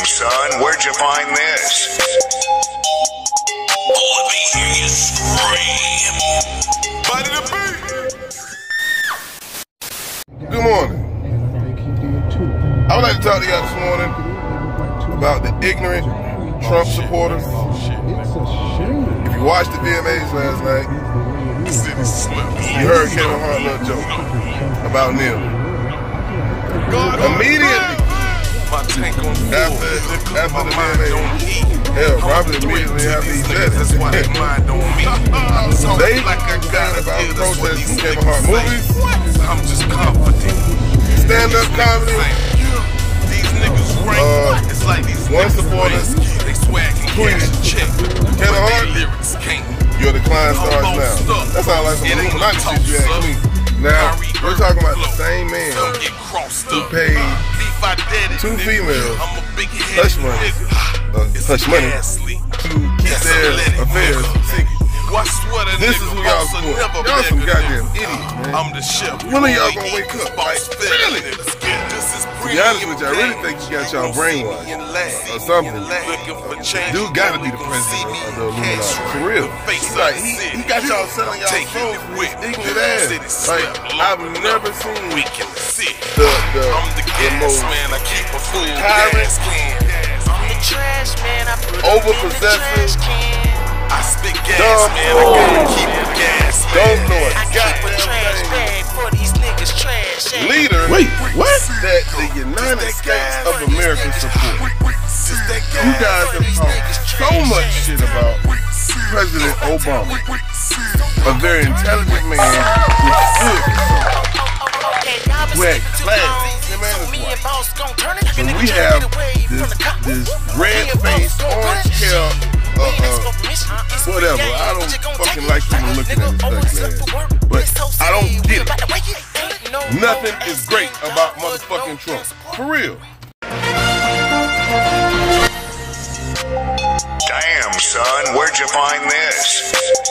son, where'd you find this? Let me hear you scream. Body the beat. Good morning. I would like to talk to y'all this morning about the ignorant Trump supporters. If you watched the VMA'S last night, you heard Kevin Harts' little joke about Neil. Immediately after the VMA'S, hell, probably immediately after he said it, they got about protesting Kevin Harts movies, stand-up comedy. One supporter tweeted, Kevin Harts, your decline starts now. That sounds like some Illuminati shit you ask me. Now, we're talking about the same man who paid two females hush money to keep their affairs secret. This is who y'all support. Y'all some goddamn idiots, man. When are y'all gonna wake up? Like, really? To be honest with you, I really think you got y'all brainwashed or something. Dude gotta be the president of the Illuminati. For real. Like, he got y'all selling y'all souls for his ignorant ass. Like, I've never seen the most tyrant, overpossessive, dumb, don't know it, leader that the United States of America support. You guys have talked so much shit about President Obama, a very intelligent man who had class. And we have this red-faced, orange-tail, whatever. I don't fucking like people looking at this thing, man. But I don't get it. Nothing is great about motherfucking Trump. For real. Damn, son, where'd you find this?